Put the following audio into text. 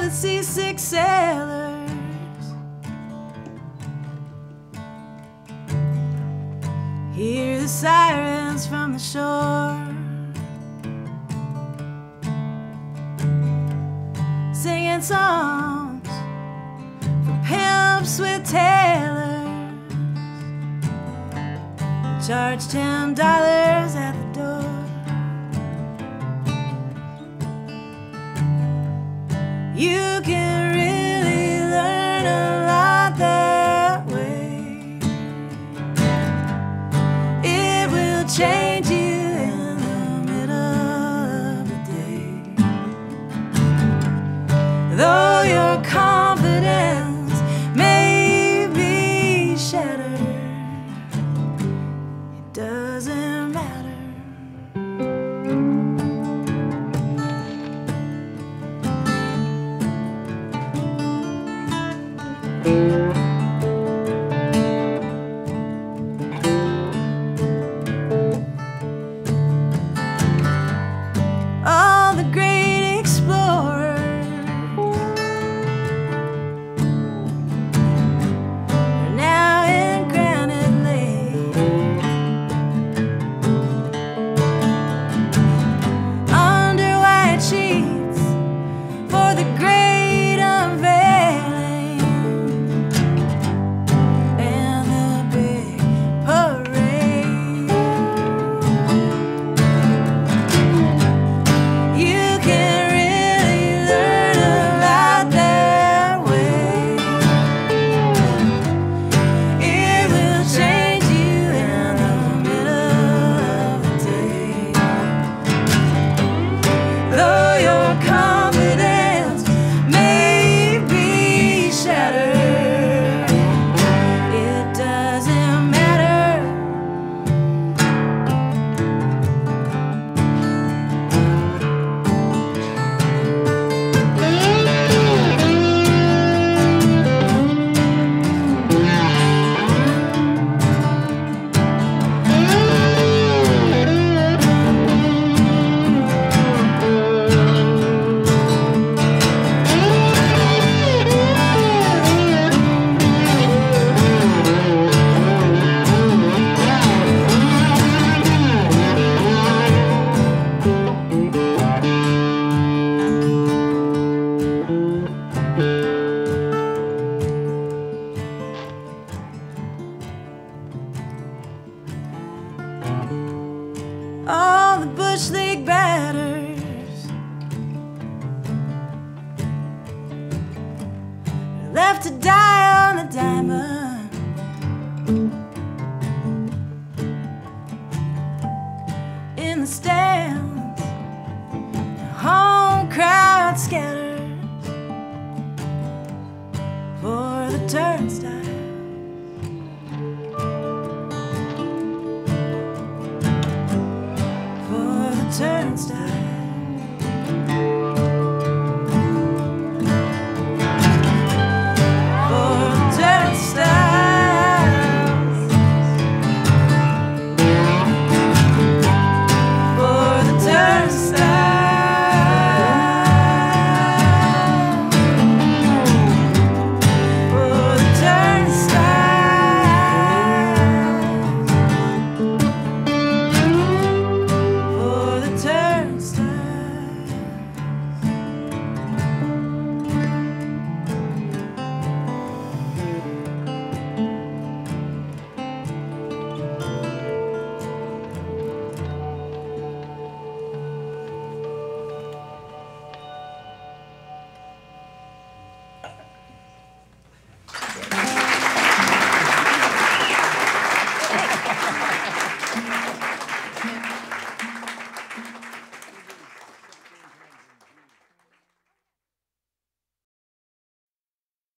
the seasick sailors. Hear the sirens from the shore, singing songs for pimps with tailors. Charge $10 at the door. You can really learn a lot that way. It will change you in the middle of the day. Though your confidence may be shattered, it doesn't matter. All the great explorers are now in Granite Lake, under white sheets for the great unveiling and the big parade. You can really learn a lot that way. It will change you in the middle of the day. Though your confidence may be shattered, it doesn't matter. All the bush league batters are left to die on the diamond. In the stands, the home crowd scatters for the turnstiles.